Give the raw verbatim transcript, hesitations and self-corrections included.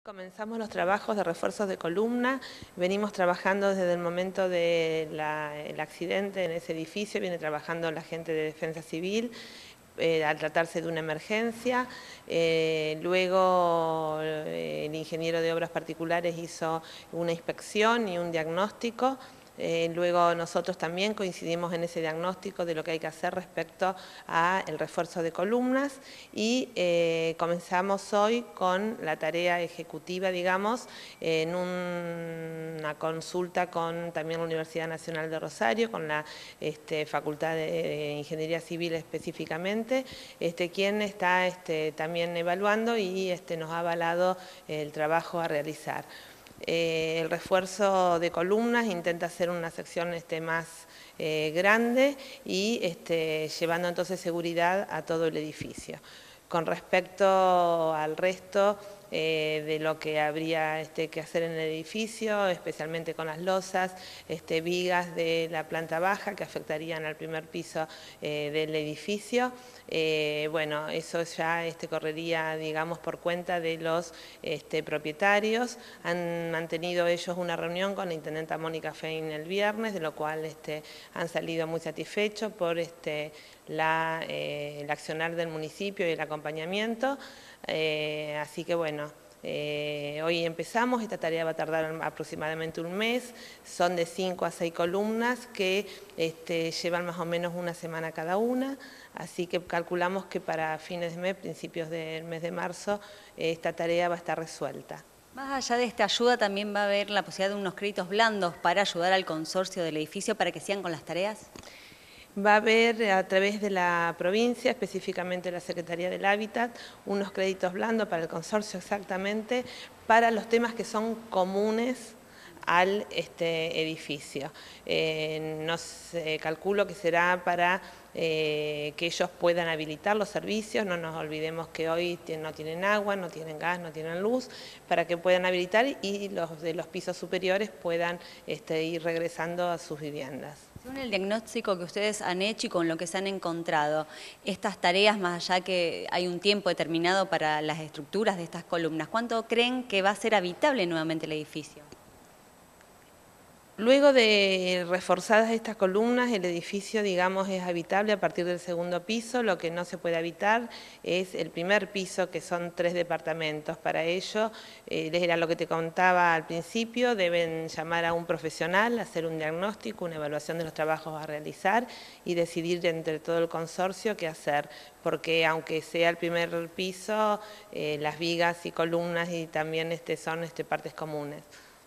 Comenzamos los trabajos de refuerzos de columna, venimos trabajando desde el momento del accidente en ese edificio, viene trabajando la gente de Defensa Civil, eh, al tratarse de una emergencia, eh, luego eh, el ingeniero de obras particulares hizo una inspección y un diagnóstico. Eh, luego nosotros también coincidimos en ese diagnóstico de lo que hay que hacer respecto al refuerzo de columnas y eh, comenzamos hoy con la tarea ejecutiva, digamos, en un, una consulta con también la Universidad Nacional de Rosario, con la este, Facultad de, de Ingeniería Civil específicamente, este, quien está este, también evaluando y este, nos ha avalado el trabajo a realizar. Eh, el refuerzo de columnas intenta hacer una sección este, más eh, grande y este, llevando entonces seguridad a todo el edificio. Con respecto al resto eh, de lo que habría este, que hacer en el edificio, especialmente con las losas, este, vigas de la planta baja que afectarían al primer piso eh, del edificio, eh, bueno, eso ya este, correría, digamos, por cuenta de los este, propietarios. Han mantenido ellos una reunión con la intendenta Mónica Fein el viernes, de lo cual este, han salido muy satisfechos por este, la, eh, el accionar del municipio y el acompañamiento. Eh, así que bueno, eh, hoy empezamos, esta tarea va a tardar aproximadamente un mes, son de cinco a seis columnas que este, llevan más o menos una semana cada una, así que calculamos que para fines de mes, principios del mes de marzo, esta tarea va a estar resuelta. Más allá de esta ayuda, también va a haber la posibilidad de unos créditos blandos para ayudar al consorcio del edificio para que sigan con las tareas. Va a haber a través de la provincia, específicamente la Secretaría del Hábitat, unos créditos blandos para el consorcio exactamente, para los temas que son comunes al este edificio. Eh, nos eh, calculo que será para eh, que ellos puedan habilitar los servicios, no nos olvidemos que hoy no tienen agua, no tienen gas, no tienen luz, para que puedan habilitar y los de los pisos superiores puedan este, ir regresando a sus viviendas. Según el diagnóstico que ustedes han hecho y con lo que se han encontrado, estas tareas, más allá que hay un tiempo determinado para las estructuras de estas columnas, ¿cuánto creen que va a ser habitable nuevamente el edificio? Luego de reforzadas estas columnas, el edificio, digamos, es habitable a partir del segundo piso. Lo que no se puede habitar es el primer piso, que son tres departamentos. Para ello, eh, era lo que te contaba al principio, deben llamar a un profesional, hacer un diagnóstico, una evaluación de los trabajos a realizar y decidir entre todo el consorcio qué hacer. Porque aunque sea el primer piso, eh, las vigas y columnas y también este, son este, partes comunes.